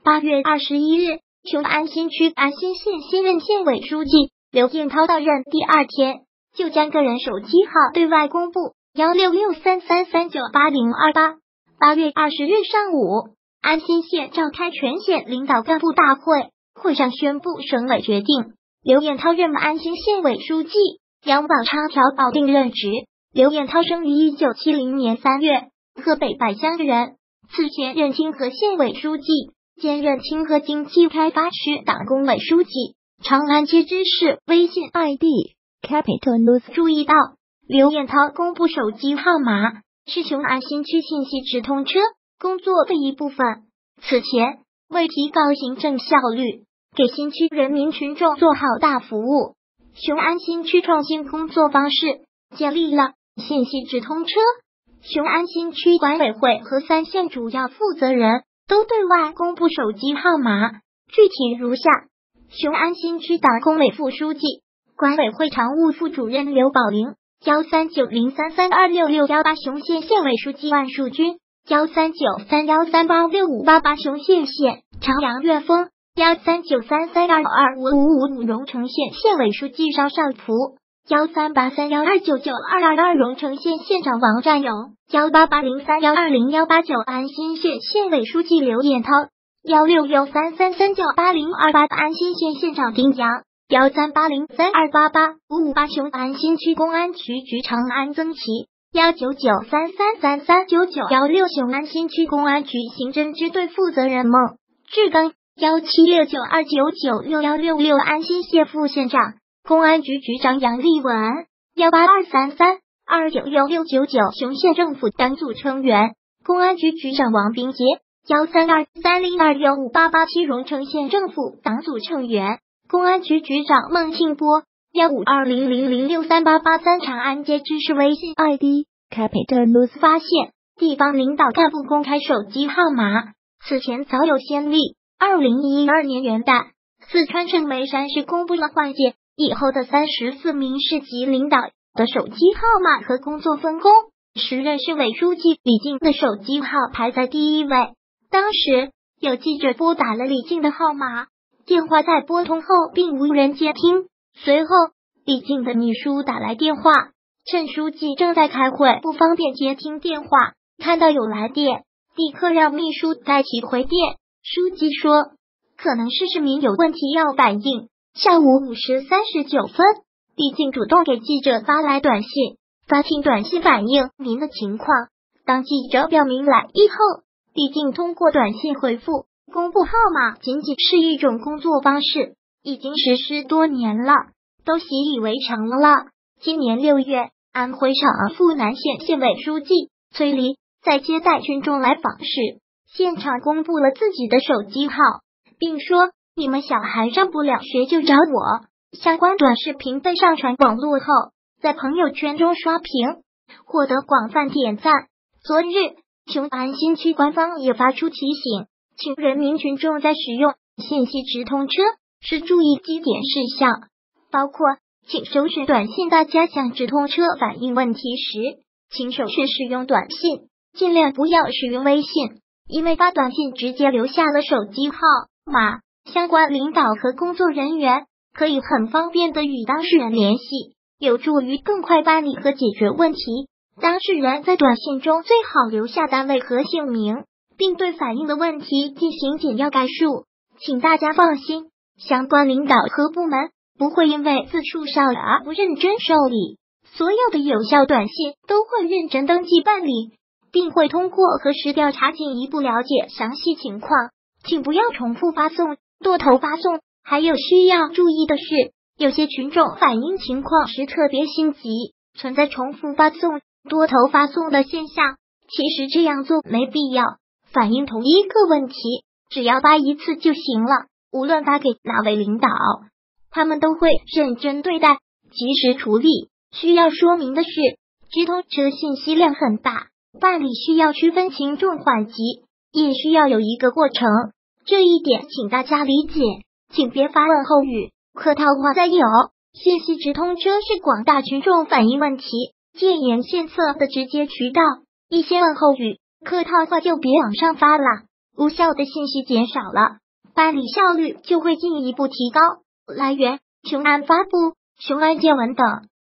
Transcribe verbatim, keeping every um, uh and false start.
八月二十一日，雄安新区安新县新任县委书记刘彦涛到任第二天，就将个人手机号对外公布幺六六三三三九八零二八。八月二十日上午，安新县召开全县领导干部大会，会上宣布省委决定刘彦涛任安新县委书记，杨宝昌调保定任职。刘彦涛生于一九七零年三月，河北百乡人，此前任清河县委书记，兼任清河经济开发区党工委书记。长安街知识微信 I D Capital News 注意到，刘彦涛公布手机号码是雄安新区信息直通车工作的一部分。此前，为提高行政效率，给新区人民群众做好大服务，雄安新区创新工作方式，建立了信息直通车。雄安新区管委会和三县主要负责人都对外公布手机号码，具体如下：雄安新区党工委副书记、管委会常务副主任刘宝林，幺三九零三三二六六幺八；雄县县委书记万树军，幺三九三幺三八六五八八；雄县县长阳岳峰，幺三九三三二二五五五五；荣成县县委书记邵少福，幺三八三幺二九九二二二；荣成县县长王占勇，幺八八零三幺二零幺八九；安新县县委书记刘彦涛，幺六六三三三九八零二八；安新县县长丁阳，幺三八零三二八八五五八；雄安新区公安局局长安增奇，幺九九三三三三九九幺六；雄安新区公安局刑侦支队负责人孟志刚，幺七六九二九九六幺六六；安新县副县长、公安局局长杨立文，幺八二三三二九六六九九；雄县政府党组成员、公安局局长王斌杰，幺三二三零二六五八八七；荣成县政府党组成员、公安局局长孟庆波，幺五二零零零六三八八三；长安街知识微信 I D Capital News 发现，地方领导干部公开手机号码，此前早有先例。二零一二年元旦，四川省眉山市公布了换届以后的三十四名市级领导的手机号码和工作分工。时任市委书记李静的手机号排在第一位。当时有记者拨打了李静的号码，电话在拨通后并无人接听。随后，李静的秘书打来电话，趁书记正在开会，不方便接听电话，看到有来电，立刻让秘书代其回电。书记说，可能是市民有问题要反映。下午五时三十九分，李静主动给记者发来短信，发请短信反映您的情况。当记者表明来意后，李静通过短信回复，公布号码仅仅是一种工作方式，已经实施多年了，都习以为常了。今年六月，安徽省阜南县县委书记崔黎在接待群众来访时，现场公布了自己的手机号，并说，你们小孩上不了学就找我。相关短视频被上传网络后，在朋友圈中刷屏，获得广泛点赞。昨日，雄安新区官方也发出提醒，请人民群众在使用信息直通车时注意几点事项，包括请首选短信大家向直通车反映问题时，请首选使用短信，尽量不要使用微信，因为发短信直接留下了手机号码，相关领导和工作人员可以很方便的与当事人联系，有助于更快办理和解决问题。当事人在短信中最好留下单位和姓名，并对反映的问题进行简要概述。请大家放心，相关领导和部门不会因为字数少而不认真受理，所有的有效短信都会认真登记办理，并会通过核实调查进一步了解详细情况。请不要重复发送、多头发送。还有需要注意的是，有些群众反映情况时特别心急，存在重复发送、多头发送的现象。其实这样做没必要，反映同一个问题，只要发一次就行了。无论发给哪位领导，他们都会认真对待，及时处理。需要说明的是，直通车信息量很大，办理需要区分轻重缓急，也需要有一个过程，这一点请大家理解。请别发问候语、客套话。再有，信息直通车是广大群众反映问题、建言献策的直接渠道，一些问候语、客套话就别往上发了， 无效的信息减少了，办理效率就会进一步提高。来源：雄安发布、雄安见闻等。